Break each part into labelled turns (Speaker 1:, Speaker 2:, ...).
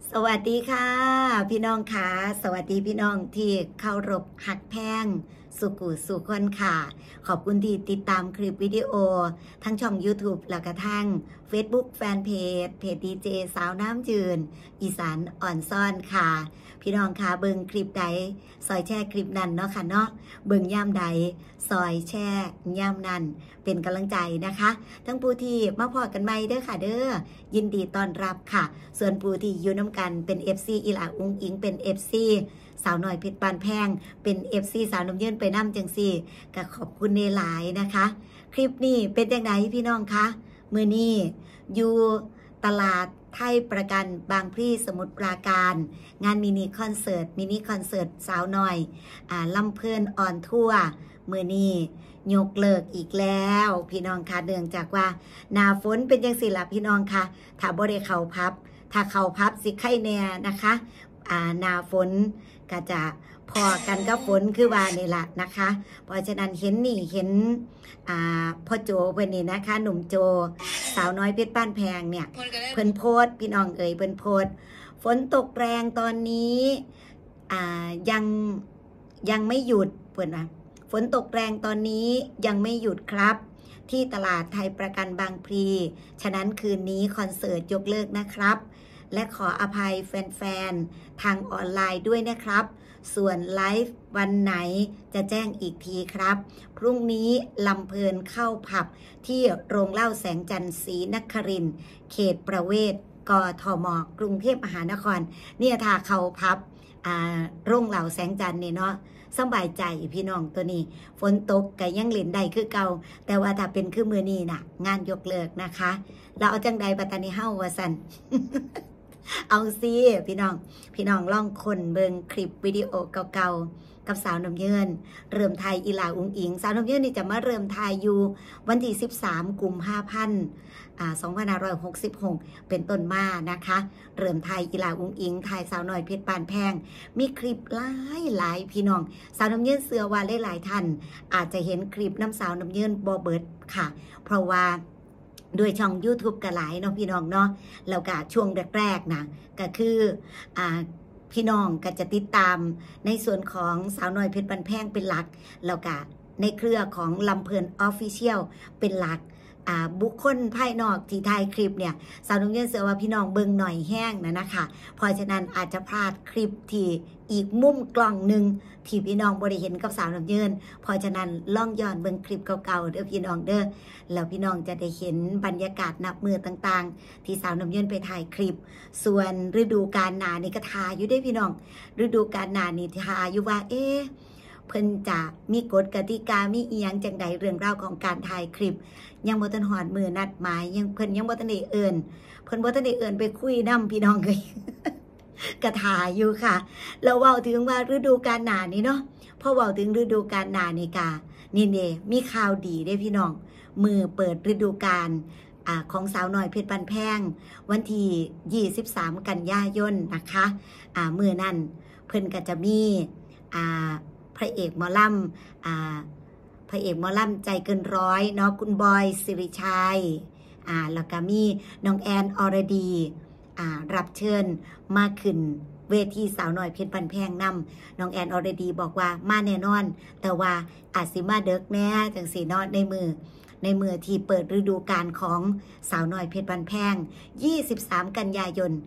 Speaker 1: สวัสดีค่ะพี่น้องค่ะสวัสดีพี่น้องที่เคารพหักแพงสุกุสุคนค่ะขอบคุณที่ติดตามคลิปวิดีโอทั้งช่อง YouTube แล้วก็ทั้ง Facebook แฟนเพจดีเจสาวน้ำจืนอีสานอ่อนซ่อนค่ะพี่น้องค่ะเบิ่งคลิปใดซอยแช่คลิปนั้นเนาะค่ะเนาะเบิ่งย่ำใดซอยแช่ย่ำนั้นเป็นกำลังใจนะคะทั้งผู้ที่มาพอกันใหม่เด้อค่ะเด้อยินดีต้อนรับค่ะส่วนผู้ที่อยู่น้ำกันเป็น FC อีหลาอุ้งอิงเป็น FC สาวหน่อยเพชรปานแพงเป็น FC สาวน้ำยืนไปน้ำจังซี่ก็ขอบคุณในหลายนะคะ คลิปนี้เป็นจังไดพี่น้องคะมื้อนี้อยู่ตลาดไทยประกันบางพลีสมุทรปราการงานมินิคอนเสิร์ตสาวหน่อยลำเพลินออนทัวร์มื้อนี้ยกเลิกอีกแล้วพี่น้องคะเนื่องจากว่าหน้าฝนเป็นจังซี่ล่ะพี่น้องคะถ้าบ่ได้เข้าพับถ้าเข้าพับสิไข้แน่นะคะหน้าฝนก็จะพอกันกับฝนคือว่านี่แหละนะคะเพราะฉะนั้นเห็นพ่อโจเพื่อนนี่นะคะหนุ่มโจสาวน้อยเพชรบ้านแพงเนี่ยเพิ่นโพสพี่น้องเอ๋ยเพิ่นโพสฝนตกแรงตอนนี้ยังไม่หยุดเพิ่นว่าฝนตกแรงตอนนี้ยังไม่หยุดครับที่ตลาดไทยประกันบางพลีฉะนั้นคืนนี้คอนเสิร์ตยกเลิกนะครับและขออภัยแฟนๆทางออนไลน์ด้วยนะครับส่วนไลฟ์วันไหนจะแจ้งอีกทีครับพรุ่งนี้ลำเพลินเข้าผับที่โรงเหล้าแสงจันทร์ศรีนครินทร์เขตประเวศกทมกรุงเทพมหานครเนี่ยถ้าเข้าผับโรงเหล้าแสงจันทร์เนี่ยเนาะสบายใจพี่น้องตัวนี้ฝนตกก็ยังเล่นได้คือเก่าแต่ว่าถ้าเป็นคือมือนี้น่ะงานยกเลิกนะคะเราเอาจังใดปัตตานีเฮ้าว่าสัน เอาซิพี่น้องลองคนเบิงคลิปวิดีโอเก่าๆกับสาวน้ำเยินเริ่มไทยอีหลาอุ้งอิงสาวน้ำเยินนี่จะมาเริ่มไทยอยู่วันที่13กุมภาพันธ์2566เป็นต้นมานะคะเริ่มไทยอีหลาอุ้งอิงไทยสาวน้อยเพชรปานแพงมีคลิปหลายพี่น้องสาวน้ำเยินเสือว่าหลายท่านอาจจะเห็นคลิปน้ำสาวน้ำเยินบ่เบิดค่ะเพราะว่าด้วยช่อง YouTube ก็หลายเนาะพี่น้องเนาะแล้วก็ช่วงแรกๆนะก็คือพี่น้องก็จะติดตามในส่วนของสาวน้อยเพชรบันแพงเป็นหลักแล้วก็ในเครือของลำเพลินออฟฟิเชียลเป็นหลักบุคคลภายนอกที่ถ่ายคลิปเนี่ยสาวน้ำเยินเสือว่าพี่น้องเบิ่งหน่อยแห้งนะคะเพราะฉะนั้นอาจจะพลาดคลิปที่อีกมุมกล้องหนึ่งที่พี่น้องบ่ได้เห็นกับสาวน้ำเยินเพราะฉะนั้นล่องย้อนเบิ่งคลิปเก่าๆเด้อพี่น้องเด้อแล้วพี่น้องจะได้เห็นบรรยากาศนับมือต่างๆที่สาวน้ำเยินไปถ่ายคลิปส่วนฤดูกาลหน้านี่ก็ทาอยู่ได้พี่น้องฤดูกาลหน้านี่ทาอยู่ว่าเพิ่นจะมีกฎกติกามีอีหยังจังใดเรื่องราวของการถ่ายคลิปยังบ่ทันฮอดมือนัดหมายเพิ่นยังบ่ทันได้เอิ้นไปคุยนำพี่น้องเลยกระถาอยู่ค่ะแล้วเว้าถึงว่าฤดูกาลหน้านี่เนาะพอเว้าถึงฤดูกาลหน้านี่กะนี่เด้มีข่าวดีเด้พี่น้องมือเปิดฤดูกาลของสาวน้อยเพชรปานแพงวันที่23กันยายนนะคะมื้อนั้นเพิ่นก็จะมีพระเอกหมอลำใจเกินร้อยเนาะคุณบอยสิริชัยแล้วก็มีน้องแอนอรดีรับเชิญมาขึ้นเวทีสาวหน่อยเพชรบันแพงนำน้องแอนอรดีบอกว่ามาแน่นอนแต่ว่าอาจสิมาเด็กแน่จังสีเนาะในมือที่เปิดฤดูกาลของสาวน้อยเพชรบันแพง23กันยายน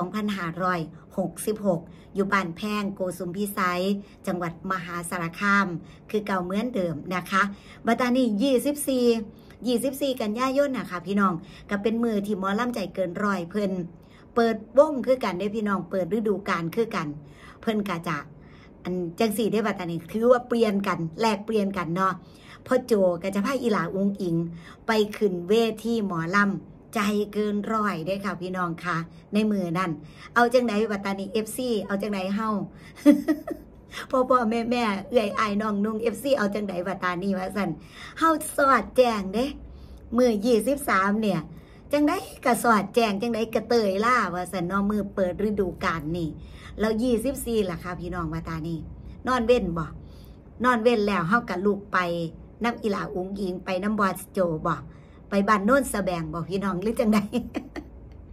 Speaker 1: 2566อยู่บ้านแพงโกสุมพิสัยจังหวัดมหาสารคามคือเก่าเหมือนเดิมนะคะบัดนี้24กันยายนนะคะพี่น้องก็เป็นมือที่หมอลำใจเกินร้อยเพิ่นเปิดวงคือกันได้พี่น้องเปิดฤดูกาลคือกันเพิ่นก็จะจังสี่ได้บัดนี้ถือว่าเปลี่ยนกันแลกเปลี่ยนกันเนาะพ่อโจก็จะพาอีหลาอุ้งอิงไปขึ้นเวทีหมอลำใจเกินร้อยได้ค่ะพี่น้องค่ะในมือนั่นเอาจังไหนบัดนี้ FC เอาจังไหนเฮา พ่อแม่เอื้อยอายน้องนุ่ง FC เอาจังไหนบัดนี้ว่าซั่นเฮาสอดแจ้งเด้มื้อ23เนี่ยจังได๋ก็สอดแจ้งจังได๋ก็เตยล่าว่าซั่นเนาะมื้อเปิดฤดูกาลนี่แล้ว24ล่ะค่ะพี่น้องบัดนี้นอนเว้นบ่นอนเว้นแล้วเฮาก็ลุกไปนำอีหลาอุ้งอิงไปน้ำบอสโจบ่ไปบ้านโน่นสะแบงบ่พี่น้องหรือจังได๋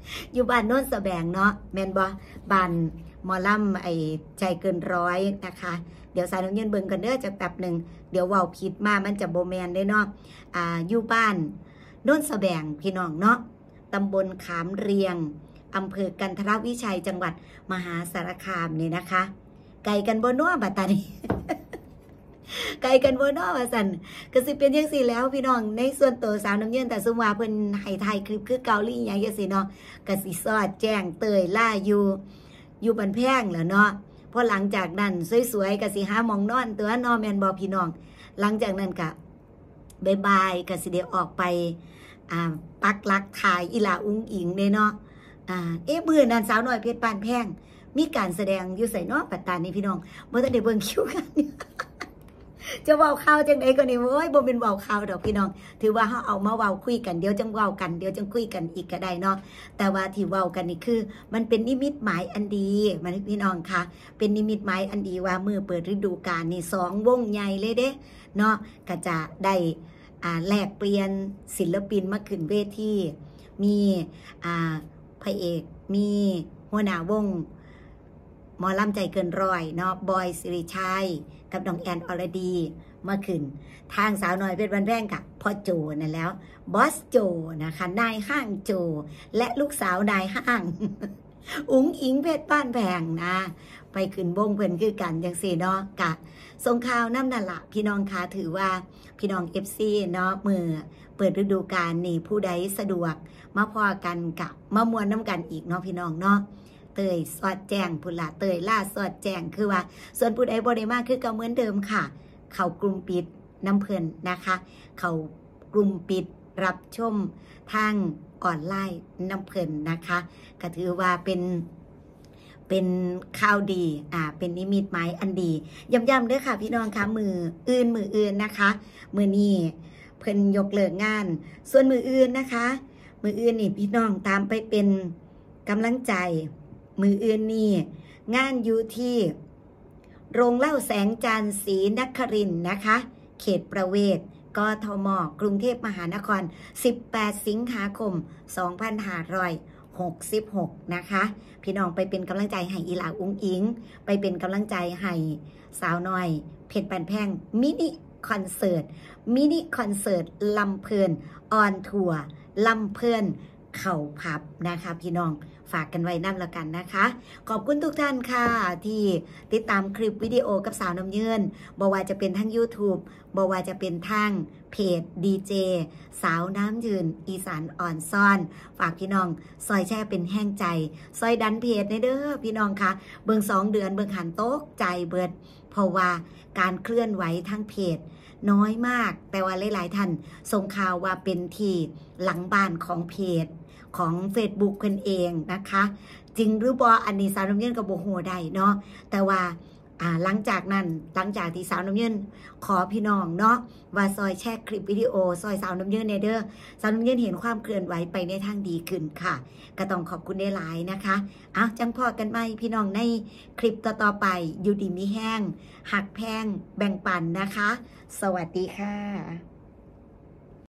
Speaker 1: อยู่บ้านโน้นสะแบงเนาะแมนบอบ้านหมอลำไอ้ใจเกินร้อยนะคะเดี๋ยวสาวน้ำเงินเบิ่งกันเด้อจะแป๊บหนึ่งเดี๋ยวเว้าผิดมามันจะโบแมนได้เนาะอยู่บ้านโน้นสะแบงพี่น้องเนาะตำบลขามเรียงอำเภอกันทรวิชัยจังหวัดมหาสารคามนี่นะคะไก่กันบนนัวบัตตานี ไก่กันบนนอกว่าสันก็สิเป็นยังสี่แล้วพี่น้องในส่วนตัวสาวน้ำเย็นแต่สมว่าเพิ่นให้ถ่ายคลิปคือเกาหลีอย่างจังซี่เนาะก็สิซอดแจ้งเตยล่าอยู่บันแพงแล้วเนาะพอหลังจากนั้นสวยๆก็สิหาหมองนอนตัวนอนแม่นบ่พี่น้องหลังจากนั้นก็บายก็สิได้ออกไปปักหลักถ่ายอีหลาอุ้งอิงเด้เนาะมื้อนั้นสาวน้อยเพชรปานแพงมีการแสดงอยู่ไสเนาะปัตตานีพี่น้องบ่ทันได้เบิ่งคิวกันจะเว้าข่าวจังไดก็นี่โอ้ยบ่เป็นเว้าข่าวดอกพี่น้องถือว่าเฮาเอามาเว้าคุยกันเดี๋ยวจังเว้ากันเดี๋ยวจังคุยกันอีกก็ได้เนาะแต่ว่าที่เว้ากันนี่คือมันเป็นนิมิตหมายอันดีมันพี่น้องค่ะเป็นนิมิตหมายอันดีว่ามื้อเปิดฤดูกาลนี่2วงใหญ่เลยเด้เนาะก็จะได้แลกเปลี่ยนศิลปินมาขึ้นเวทีมีพระเอกมีหัวหน้าวงหมอลำใจเกินร้อยเนาะบอยสิริชัยกับน้องแอนอรดีมาขึ้นทางสาวน้อยเพชรบ้านแพงกับพ่อโจนั่นแล้วบอสโจนะคะนายห้างโจและลูกสาวนายห้าง อุ๋งอิงเพชรบ้านแพงนะไปขึ้นวงเพิ่นคือกันจังซี่เนาะกะสงข่าวน้ำนั่นละพี่น้องคะถือว่าพี่น้อง FC เนาะมือเปิดฤดูกาลนี่ผู้ใดสะดวกมาพอกันกับมามวนน้ำกันอีกเนาะพี่น้องเนาะเตยสอดแจ้งพุ่นละเตยล่าสอดแจ้งคือว่าส่วนผู้ใดบ่ได้มากคือก็เหมือนเดิมค่ะเข้ากลุ่มปิดน้ำเพิ่นนะคะเข้ากลุ่มปิดรับชมทางออนไลน์น้ำเพิ่นนะคะก็ถือว่าเป็นข่าวดีเป็นนิมิตหมายอันดีย้ำๆด้วยค่ะพี่น้องคะมืออื่นนะคะมือนี้เพิ่นยกเลิกงานส่วนมืออื่นนะคะมืออื่นนี่พี่น้องตามไปเป็นกำลังใจมืออื่นนี่งานอยู่ที่โรงเหล้าแสงจันทร์ศรีนครินทร์นะคะเขตประเวศกทมกรุงเทพมหานคร18สิงหาคม2566นะคะพี่น้องไปเป็นกำลังใจให้อีหลาอุ้งอิงไปเป็นกำลังใจให้สาวน้อยเพชรปานแพงมินิคอนเสิร์ตลำเพลินออนทัวร์ลำเพลินเข่าพับนะคะพี่น้องฝากกันไว้นั่นละกันนะคะขอบคุณทุกท่านค่ะที่ติดตามคลิปวิดีโอกับสาวน้ำเยืนบอกว่าจะเป็นทั้ง YouTube บอกว่าจะเป็นทางเพจดีเจสาวน้ำยืนอีสานอ่อนซ่อนฝากพี่น้องซอยแช่เป็นแห้งใจซอยดันเพจในเด้อพี่น้องค่ะเบิ่ง2 เดือนเบิ่งหันโต๊ะใจเบิดเพราะว่าการเคลื่อนไหวทั้งเพจน้อยมากแต่ว่าหลายๆท่านส่งข่าวว่าเป็นที่หลังบ้านของเพจของ Facebook เพิ่นเองนะคะจริงหรือบ่อันนี้สาวน้ำเงินกับโบโหได้เนาะแต่ว่าหลังจากที่สาวน้ำเงินขอพี่น้องเนาะว่าซอยแชร์คลิปวิดีโอซอยสาวน้ำเงินเนเด้อสาวน้ำเงินเห็นความเคลื่อนไหวไปในทางดีขึ้นค่ะก็ต้องขอบคุณได้หลายนะคะจังพอกันไหมพี่น้องในคลิปต่อๆไปอยู่ดีมีแห้งหักแพงแบ่งปันนะคะสวัสดีค่ะ